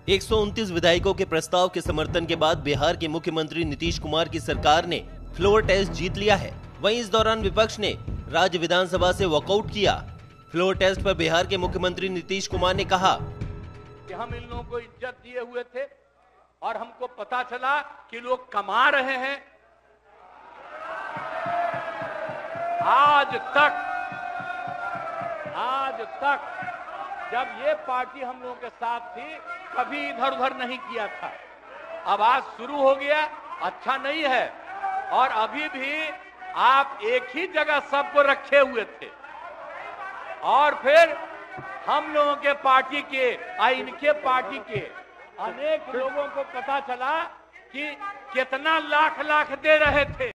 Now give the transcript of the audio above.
129 विधायकों के प्रस्ताव के समर्थन के बाद बिहार के मुख्यमंत्री नीतीश कुमार की सरकार ने फ्लोर टेस्ट जीत लिया है। वहीं इस दौरान विपक्ष ने राज्य विधानसभा से वॉकआउट किया। फ्लोर टेस्ट पर बिहार के मुख्यमंत्री नीतीश कुमार ने कहा कि हम इन लोगों को इज्जत दिए हुए थे और हमको पता चला कि लोग कमा रहे हैं। आज तक जब ये पार्टी हम लोगों के साथ थी कभी इधर उधर नहीं किया था। अब आज शुरू हो गया, अच्छा नहीं है। और अभी भी आप एक ही जगह सबको रखे हुए थे और फिर हम लोगों के पार्टी के इनके पार्टी के अनेक लोगों को पता चला कि कितना लाख दे रहे थे।